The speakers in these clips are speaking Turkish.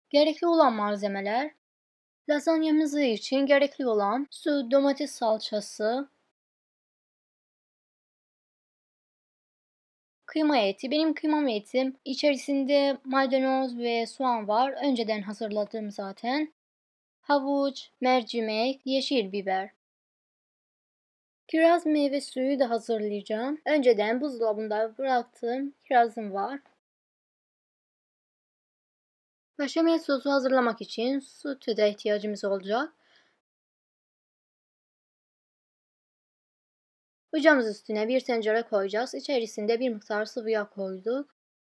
Gerekli olan malzemeler: lazanyamız için gerekli olan su, domates salçası, kıyma eti. Benim kıymam etim. İçerisinde maydanoz ve soğan var. Önceden hazırladım zaten. Havuç, mercimek, yeşil biber. Kiraz meyve suyu da hazırlayacağım. Önceden buzdolabında bıraktığım kirazım var. Beşamel sosu hazırlamak için süte de ihtiyacımız olacak. Ocağımız üstüne bir tencere koyacağız. İçerisinde bir miktar sıvı yağ koyduk.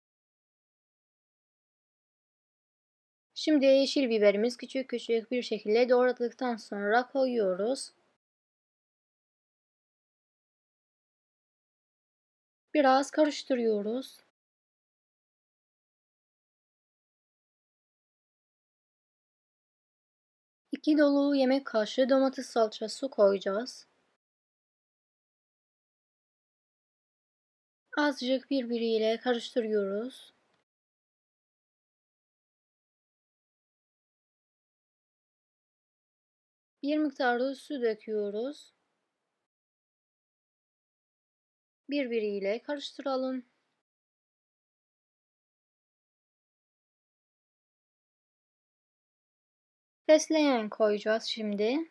Şimdi yeşil biberimiz küçük küçük bir şekilde doğradıktan sonra koyuyoruz. Biraz karıştırıyoruz. İki dolu yemek kaşığı domates salçası koyacağız. Azıcık birbiriyle karıştırıyoruz. Bir miktar da su döküyoruz. Birbiriyle karıştıralım. Fesleğen koyacağız şimdi.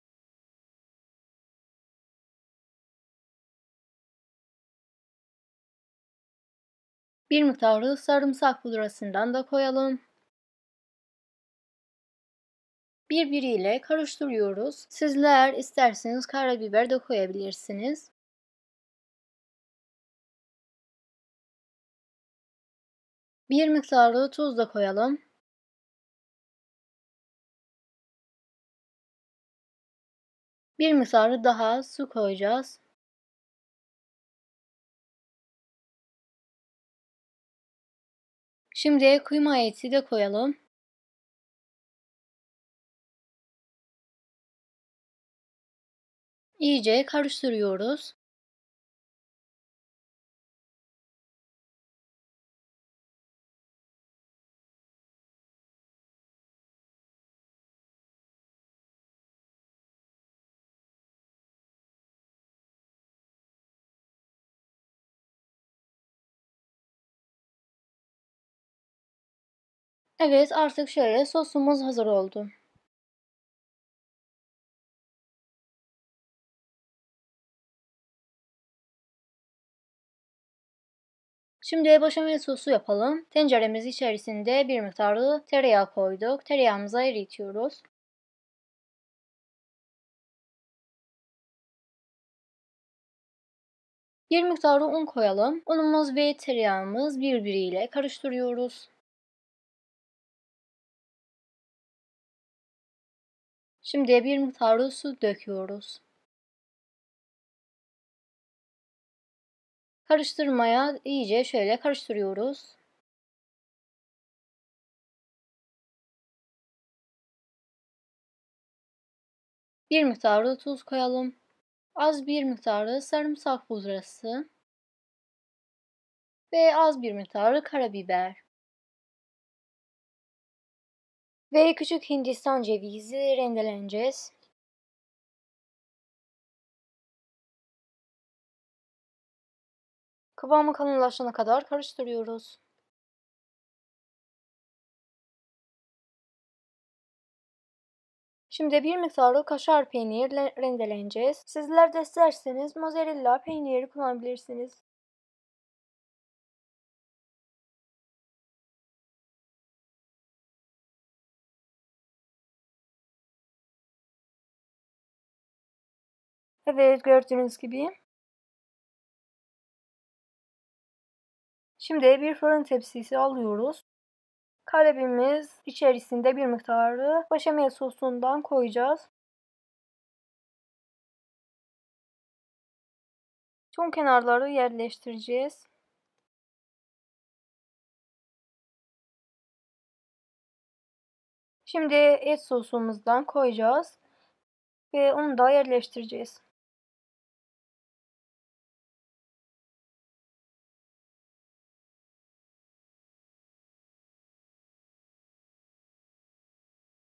Bir miktar sarımsak pudrasından da koyalım. Birbiriyle karıştırıyoruz. Sizler isterseniz karabiber de koyabilirsiniz. Bir miktar tuz da koyalım. Bir miktar daha su koyacağız. Şimdi kıyma eti de koyalım. İyice karıştırıyoruz. Evet, artık şöyle sosumuz hazır oldu. Şimdi beşamel sosu yapalım. Tenceremiz içerisinde bir miktar tereyağı koyduk. Tereyağımızı eritiyoruz. Bir miktar un koyalım. Unumuz ve tereyağımız birbiriyle karıştırıyoruz. Şimdi bir miktar su döküyoruz. Karıştırmaya iyice şöyle karıştırıyoruz. Bir miktar tuz koyalım. Az bir miktar sarımsak pudrası ve az bir miktar karabiber. Ve küçük Hindistan cevizi rendeleneceğiz. Kıvamı kalınlaşana kadar karıştırıyoruz. Şimdi bir miktar kaşar peynir rendeleneceğiz. Sizler de isterseniz mozzarella peyniri kullanabilirsiniz. Evet, gördüğünüz gibi. Şimdi bir fırın tepsisi alıyoruz. Karebimiz içerisinde bir miktarı beşamel sosundan koyacağız. Tüm kenarları yerleştireceğiz. Şimdi et sosumuzdan koyacağız ve onu da yerleştireceğiz.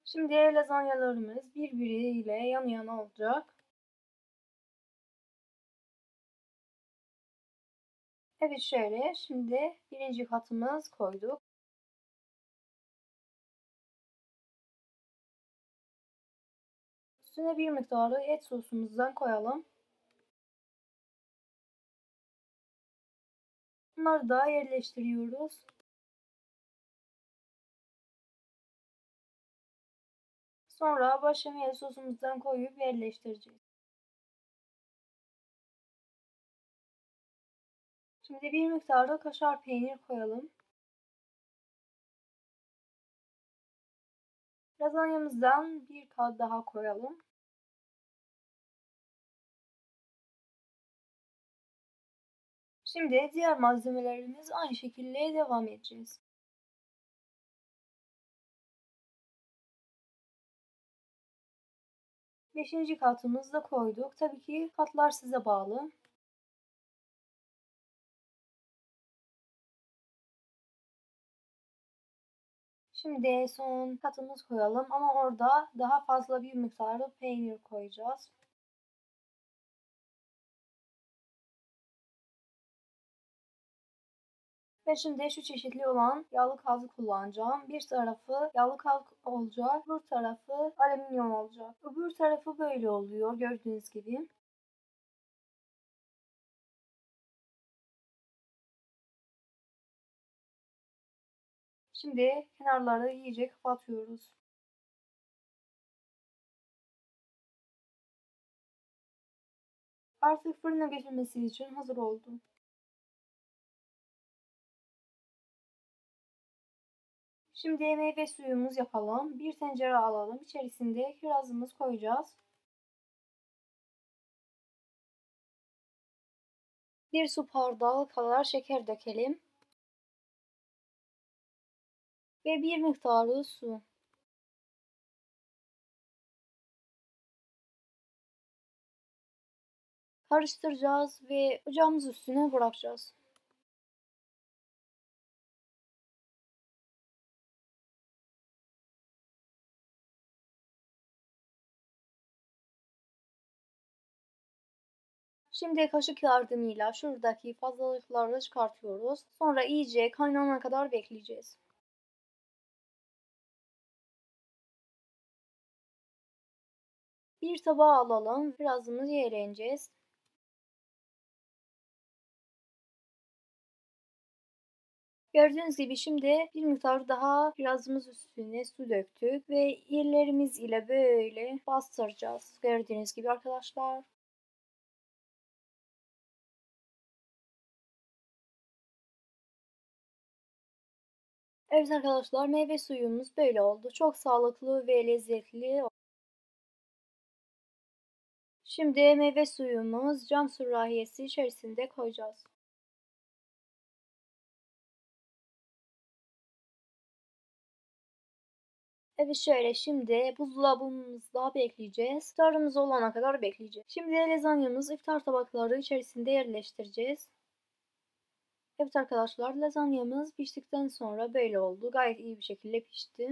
Şimdi lazanyalarımız birbiriyle yan yana olacak. Evet şöyle. Şimdi birinci katımız koyduk. Üstüne bir miktarı et sosumuzdan koyalım. Bunları da yerleştiriyoruz. Sonra başamel sosumuzdan koyup yerleştireceğiz. Şimdi bir miktar da kaşar peynir koyalım. Lazanyamızdan bir kat daha koyalım. Şimdi diğer malzemelerimiz aynı şekilde devam edeceğiz. Beşinci katımızı da koyduk. Tabii ki katlar size bağlı. Şimdi son katımız koyalım ama orada daha fazla bir miktarda peynir koyacağız. Ve şimdi şu çeşitli olan yağlı kağıdı kullanacağım. Bir tarafı yağlı kağıt olacak, öbür tarafı alüminyum olacak. Öbür tarafı böyle oluyor gördüğünüz gibi. Şimdi kenarları iyice kapatıyoruz. Artık fırına götürmesi için hazır oldu. Şimdi meyve suyumuz yapalım. Bir tencere alalım. İçerisinde kirazımız koyacağız. Bir su bardağı kadar şeker dökelim. Ve bir miktarı su. Karıştıracağız ve ocağımız üstüne bırakacağız. Şimdi kaşık yardımıyla şuradaki fazlalıkları çıkartıyoruz. Sonra iyice kaynana kadar bekleyeceğiz. Bir tabağa alalım. Birazını yiyeceğiz. Gördüğünüz gibi şimdi bir miktar daha birazımız üstüne su döktük ve ellerimiz ile böyle bastıracağız. Gördüğünüz gibi arkadaşlar. Evet arkadaşlar meyve suyumuz böyle oldu. Çok sağlıklı ve lezzetli. Şimdi meyve suyumuz cam sürahiyesi içerisinde koyacağız. Evet şöyle şimdi buzdolabımızda bekleyeceğiz. İftarımız olana kadar bekleyeceğiz. Şimdi lazanyamızı iftar tabakları içerisinde yerleştireceğiz. Evet arkadaşlar lazanyamız piştikten sonra böyle oldu. Gayet iyi bir şekilde pişti.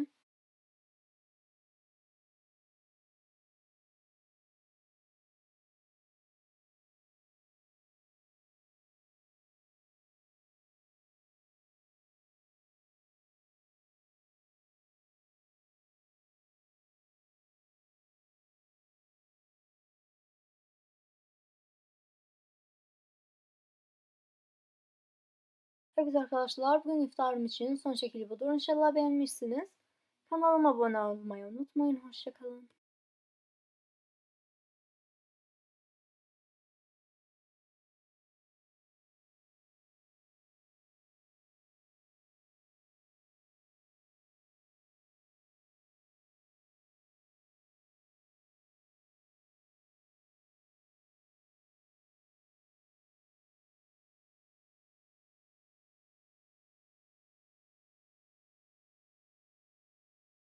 Evet arkadaşlar bugün iftarım için son şekli budur. İnşallah beğenmişsiniz. Kanalıma abone olmayı unutmayın. Hoşçakalın.